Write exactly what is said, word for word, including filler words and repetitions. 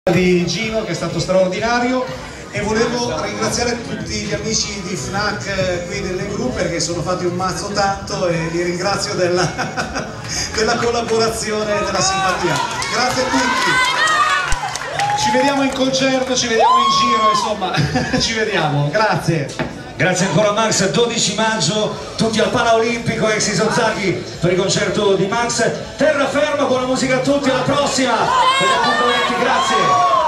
di Gino, che è stato straordinario, e volevo ringraziare tutti gli amici di FNAC qui delle Gru, perché sono fatti un mazzo tanto e li ringrazio della, della collaborazione e della simpatia. Grazie a tutti, ci vediamo in concerto, ci vediamo in giro, insomma ci vediamo, grazie. Grazie ancora Max. Dodici maggio tutti al Paraolimpico ex Isozaki per il concerto di Max. Terraferma, buona musica a tutti, alla prossima per gli appuntamenti, grazie.